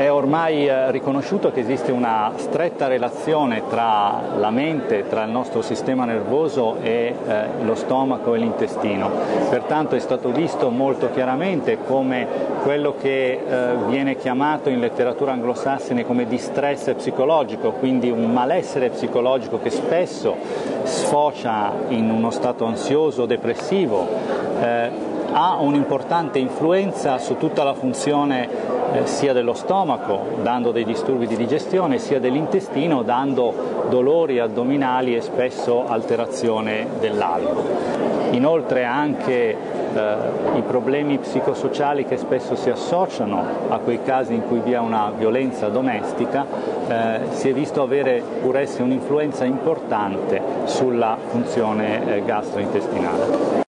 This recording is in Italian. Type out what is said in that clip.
È ormai riconosciuto che esiste una stretta relazione tra la mente, tra il nostro sistema nervoso e lo stomaco e l'intestino. Pertanto è stato visto molto chiaramente come quello che viene chiamato in letteratura anglosassone come distress psicologico, quindi un malessere psicologico che spesso sfocia in uno stato ansioso o depressivo, ha un'importante influenza su tutta la funzione sia dello stomaco, dando dei disturbi di digestione, sia dell'intestino, dando dolori addominali e spesso alterazione dell'alito. Inoltre anche i problemi psicosociali che spesso si associano a quei casi in cui vi è una violenza domestica si è visto avere pur essi un'influenza importante sulla funzione gastrointestinale.